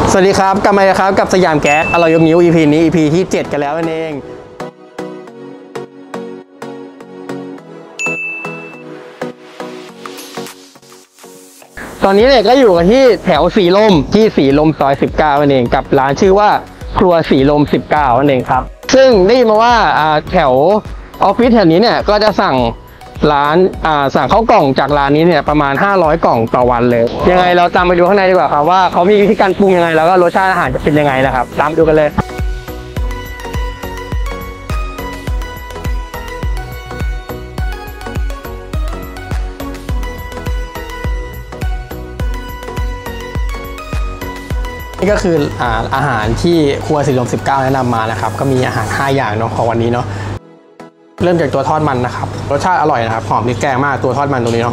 สวัสดีครับกลับมาครับกับสยามแก๊สอร่อยยกนิ้ว EP นี้ EP ที่ 7 กันแล้วนั่นเองตอนนี้เนี่ยก็อยู่กันที่แถวสีลมที่สีลมซอย19นั่นเองกับร้านชื่อว่าครัวสีลม19นั่นเองครับซึ่งได้ยินมาว่าแถวออฟฟิศแถวนี้เนี่ยก็จะสั่งข้าวกล่องจากร้านนี้เนี่ยประมาณ500กล่องต่อวันเลยยังไงเราตามไปดูข้างในดีกว่าครับว่าเขามีวิธีการปรุงยังไงแล้วก็รสชาติอาหารจะเป็นยังไงนะครับตามไปดูกันเลยนี่ก็คืออาหารที่ครัวสีลม19แนะนำมานะครับก็มีอาหาร5อย่างเนาะของวันนี้เนาะเริ่มจากตัวทอดมันนะครับรสชาติอร่อยนะครับหอมพริกแกงมากตัวทอดมันตัวนี้เนาะ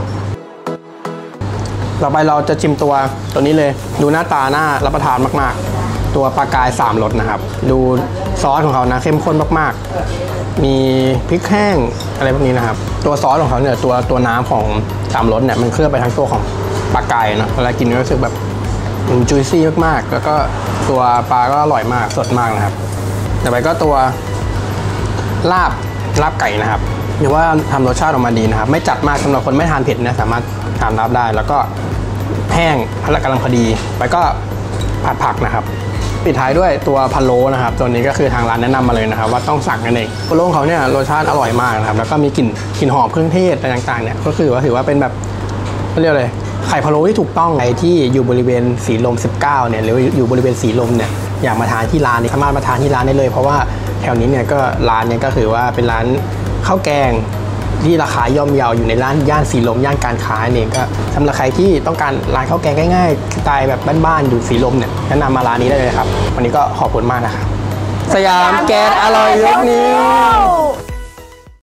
ต่อไปเราจะชิมตัวนี้เลยดูหน้าตาน่ารับประทานมากๆตัวปลากาย3รสนะครับดูซอสของเขานะเข้มข้นมากๆมีพริกแห้งอะไรพวกนี้นะครับตัวซอสของเขาเนี่ยตัวน้ำของ3รสเนี่ยมันเคลือบไปทั้งตัวของปลากายเนาะเวลากินก็รู้สึกแบบจุยซี่มากๆแล้วก็ตัวปลาก็อร่อยมากสดมากนะครับต่อไปก็ตัวลาบไก่นะครับหรือว่าทำรสชาติออกมาดีนะครับไม่จัดมากสำหรับคนไม่ทานเผ็ดนะสามารถทานรับได้แล้วก็แห้งกำลังพอดีไปก็ผัดผักนะครับปิดท้ายด้วยตัวพะโล้นะครับตัวนี้ก็คือทางร้านแนะนำมาเลยนะครับว่าต้องสั่งกันเองพะโล้ของเขาเนี่ยรสชาติอร่อยมากนะครับแล้วก็มีกลิ่นหอมเครื่องเทศอะไรต่างๆเนี่ยก็คือว่าถือว่าเป็นแบบเรียกเลยไข่พะโล้ที่ถูกต้องใครที่อยู่บริเวณสีลม19เนี่ยหรืออยู่บริเวณสีลมเนี่ยอยากมาทานที่ร้านนี้สามารถมาทานที่ร้านได้เลยเพราะว่าแถวนี้เนี่ยก็ร้านเนี่ยก็คือว่าเป็นร้านข้าวแกงที่ราคาย่อมเยาอยู่ในร้านย่านสีลมย่านการค้าเองก็สำหรับใครที่ต้องการร้านข้าวแกงง่ายๆสไตล์แบบบ้านๆอยู่สีลมเนี่ยแนะนำมาร้านนี้ได้เลยครับวันนี้ก็ขอบคุณมากนะครับสยามแก๊สอร่อยยกนิ้ว